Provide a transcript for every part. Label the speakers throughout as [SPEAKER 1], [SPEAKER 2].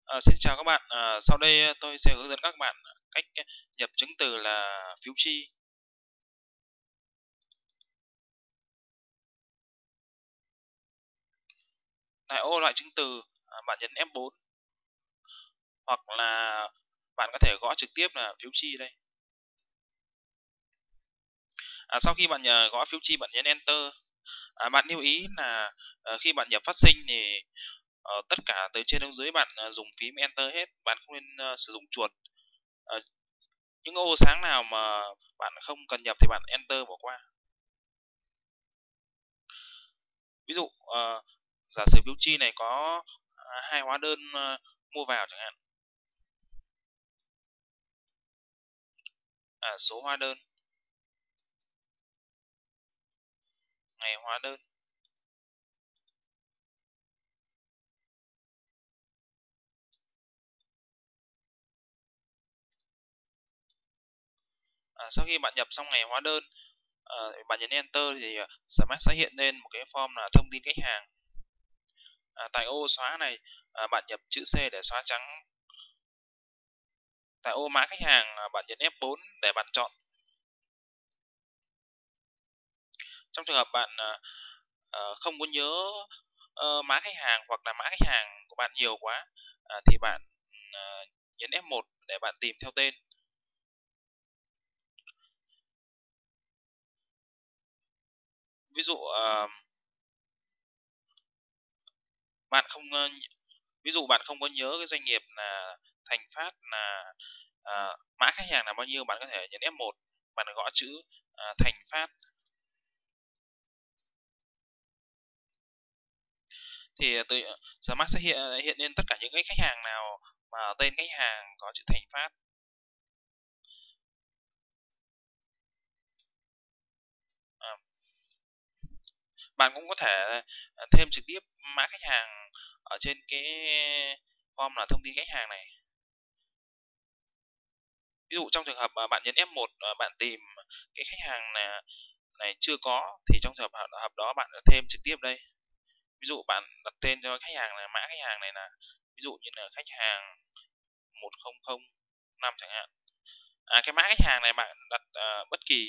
[SPEAKER 1] Xin chào các bạn. Sau đây tôi sẽ hướng dẫn các bạn cách nhập chứng từ là phiếu chi. Tại ô loại chứng từ, bạn nhấn F4 hoặc là bạn có thể gõ trực tiếp là phiếu chi đây. Sau khi bạn gõ phiếu chi, bạn nhấn Enter. Bạn lưu ý là khi bạn nhập phát sinh thì tất cả từ trên đến dưới bạn dùng phím Enter hết, bạn không nên sử dụng chuột. Ờ, những ô sáng nào mà bạn không cần nhập thì bạn Enter bỏ qua. Ví dụ giả sử phiếu chi này có hai hóa đơn mua vào chẳng hạn. Số hóa đơn, ngày hóa đơn. Sau khi bạn nhập xong ngày hóa đơn, bạn nhấn Enter thì Smart sẽ hiện lên một cái form là thông tin khách hàng. Tại ô xóa này, bạn nhập chữ C để xóa trắng. Tại ô mã khách hàng, bạn nhấn F4 để bạn chọn. Trong trường hợp bạn không có nhớ mã khách hàng hoặc là mã khách hàng của bạn nhiều quá, thì bạn nhấn F1 để bạn tìm theo tên. Ví dụ bạn không ví dụ bạn không có nhớ cái doanh nghiệp là Thành Phát là mã khách hàng là bao nhiêu, bạn có thể nhấn F1, bạn gõ chữ Thành Phát thì từ Smart sẽ hiện lên tất cả những cái khách hàng nào mà tên khách hàng có chữ Thành Phát. À, bạn cũng có thể thêm trực tiếp mã khách hàng ở trên cái form là thông tin khách hàng này. Ví dụ trong trường hợp mà bạn nhấn F1, bạn tìm cái khách hàng này chưa có thì trong trường hợp đó bạn thêm trực tiếp đây. Ví dụ bạn đặt tên cho khách hàng là mã khách hàng này là ví dụ như là khách hàng 1005 chẳng hạn. Cái mã khách hàng này bạn đặt bất kỳ.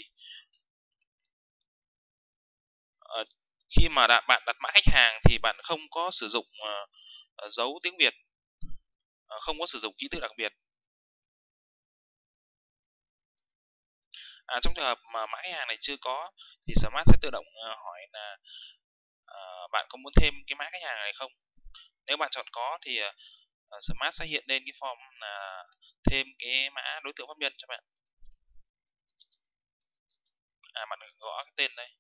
[SPEAKER 1] Ờ, Khi mà bạn đặt mã khách hàng thì bạn không có sử dụng dấu tiếng Việt, không có sử dụng ký tự đặc biệt. Trong trường hợp mà mã khách hàng này chưa có thì Smart sẽ tự động hỏi là bạn có muốn thêm cái mã khách hàng này không. Nếu bạn chọn có thì Smart sẽ hiện lên cái form là thêm cái mã đối tượng pháp nhân cho bạn. Bạn gõ cái tên đây.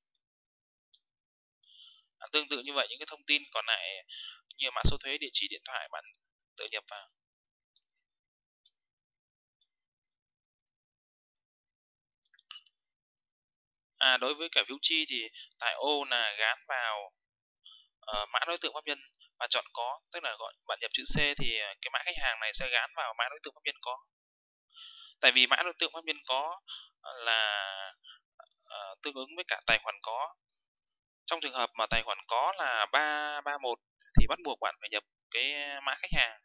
[SPEAKER 1] Tương tự như vậy, những cái thông tin còn lại như mã số thuế, địa chỉ, điện thoại bạn tự nhập vào. Đối với cả phiếu chi thì tại ô là gán vào mã đối tượng pháp nhân, bạn chọn có, tức là gọi bạn nhập chữ C thì cái mã khách hàng này sẽ gán vào mã đối tượng pháp nhân có. Tại vì mã đối tượng pháp nhân có là tương ứng với cả tài khoản có. Trong trường hợp mà tài khoản có là 331 thì bắt buộc bạn phải nhập cái mã khách hàng.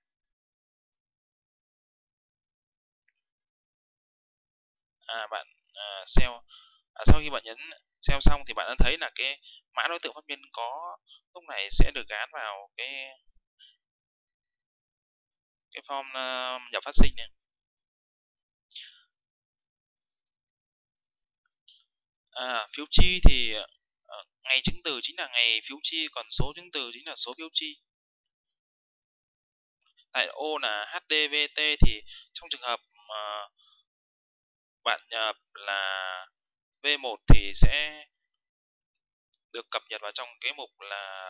[SPEAKER 1] Bạn sell. Sau khi bạn nhấn sell xong thì bạn đã thấy là cái mã đối tượng pháp nhân có lúc này sẽ được gán vào cái form nhập phát sinh này. Phiếu chi thì ngày chứng từ chính là ngày phiếu chi, còn số chứng từ chính là số phiếu chi. Tại ô là HDVT thì trong trường hợp mà bạn nhập là V1 thì sẽ được cập nhật vào trong cái mục là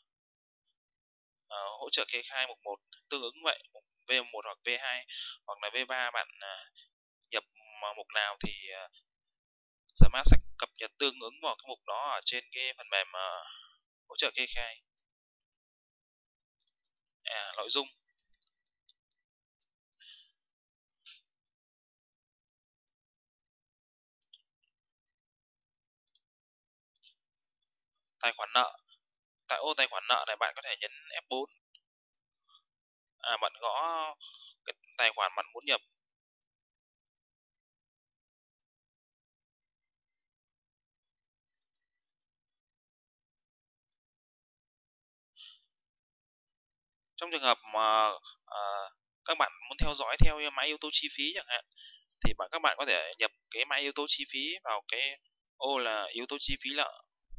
[SPEAKER 1] hỗ trợ kê khai mục 1, tương ứng vậy, mục V1 hoặc V2 hoặc là V3 bạn nhập mục nào thì Smart sẽ cập nhật tương ứng vào cái mục đó ở trên cái phần mềm hỗ trợ kê khai. Nội dung, tài khoản nợ. Tại ô tài khoản nợ này bạn có thể nhấn F4. Bạn gõ cái tài khoản bạn muốn nhập. Trong trường hợp mà các bạn muốn theo dõi theo mã yếu tố chi phí chẳng hạn, thì các bạn có thể nhập cái mã yếu tố chi phí vào cái ô là yếu tố chi phí lợ.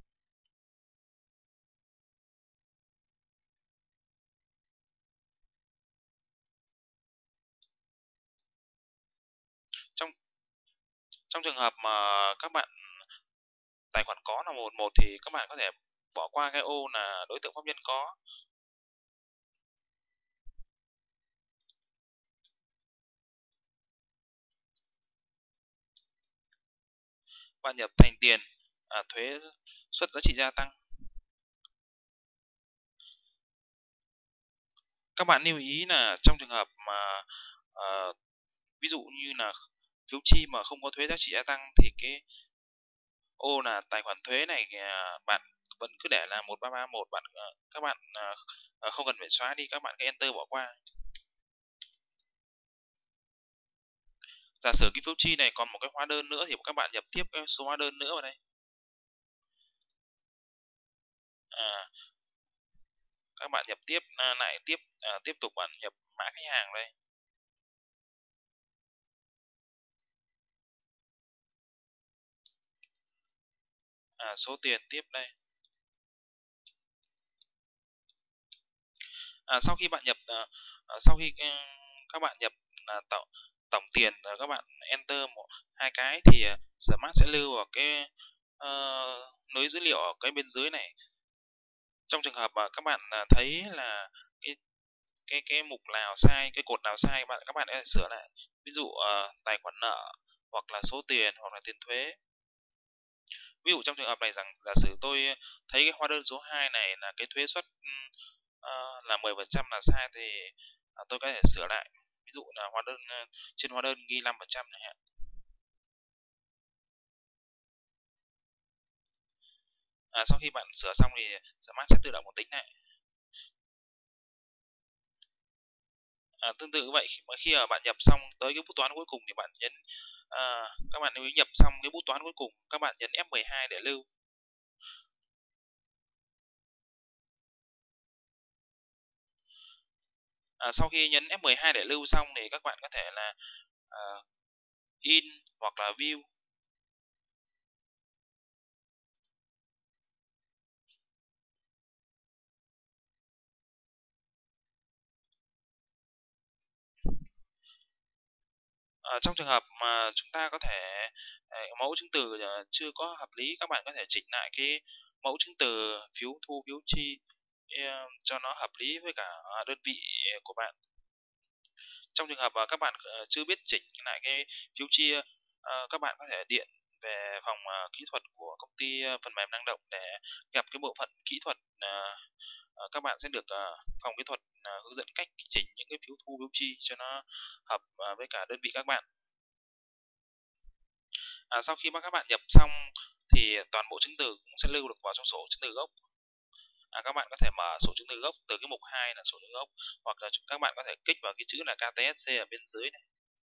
[SPEAKER 1] Trong trong trường hợp mà các bạn tài khoản có là 111 thì các bạn có thể bỏ qua cái ô là đối tượng pháp nhân có. Bạn nhập thành tiền thuế suất giá trị gia tăng. Các bạn lưu ý là trong trường hợp mà ví dụ như là phiếu chi mà không có thuế giá trị gia tăng thì cái ô là tài khoản thuế này bạn vẫn cứ để là 1331, các bạn không cần phải xóa đi, các bạn cứ enter bỏ qua. Giả sử cái phiếu chi này còn một cái hóa đơn nữa thì các bạn nhập tiếp cái số hóa đơn nữa vào đây. Các bạn nhập tiếp lại tiếp tục bạn nhập mã khách hàng đây. Số tiền tiếp đây. Sau khi bạn nhập sau khi các bạn nhập tổng tiền, các bạn enter hai cái thì Smart sẽ lưu vào cái nối dữ liệu ở cái bên dưới này. Trong trường hợp mà các bạn thấy là cái mục nào sai, cái cột nào sai, các bạn có thể sửa lại. Ví dụ tài khoản nợ hoặc là số tiền hoặc là tiền thuế. Ví dụ trong trường hợp này giả sử tôi thấy cái hóa đơn số 2 này là cái thuế suất là 10% là sai thì tôi có thể sửa lại. Ví dụ là trên hóa đơn ghi 5% chẳng hạn. Sau khi bạn sửa xong thì Smart sẽ tự động tính lại. Tương tự vậy, khi mà bạn nhập xong tới cái bút toán cuối cùng thì bạn nhấn các bạn nếu nhập xong cái bút toán cuối cùng, các bạn nhấn F12 để lưu. Sau khi nhấn F12 để lưu xong thì các bạn có thể là in hoặc là view. Trong trường hợp mà chúng ta có thể mẫu chứng từ chưa có hợp lý, các bạn có thể chỉnh lại cái mẫu chứng từ phiếu thu phiếu chi cho nó hợp lý với cả đơn vị của bạn. Trong trường hợp mà các bạn chưa biết chỉnh lại cái phiếu chi, các bạn có thể điện về phòng kỹ thuật của công ty phần mềm năng động để gặp cái bộ phận kỹ thuật. Các bạn sẽ được phòng kỹ thuật hướng dẫn cách chỉnh những cái phiếu thu phiếu chi cho nó hợp với cả đơn vị các bạn. Sau khi các bạn nhập xong thì toàn bộ chứng từ cũng sẽ lưu được vào trong sổ chứng từ gốc. Các bạn có thể mở sổ chứng từ gốc từ cái mục 2 là sổ chứng từ gốc, hoặc là các bạn có thể kích vào cái chữ là KTSC ở bên dưới này.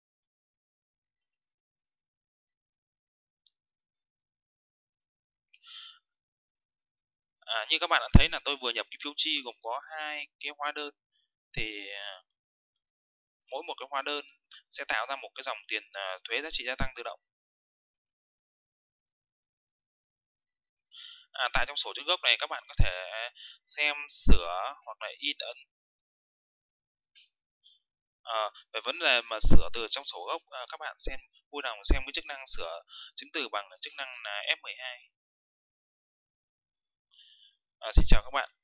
[SPEAKER 1] Như các bạn đã thấy là tôi vừa nhập cái phiếu chi gồm có hai cái hóa đơn, thì mỗi một cái hóa đơn sẽ tạo ra một cái dòng tiền thuế giá trị gia tăng tự động. Tại trong sổ chứng gốc này các bạn có thể xem, sửa hoặc là in ấn. Về vấn đề mà sửa từ trong sổ gốc, các bạn vui lòng xem cái chức năng sửa chứng từ bằng chức năng là F12. Xin chào các bạn.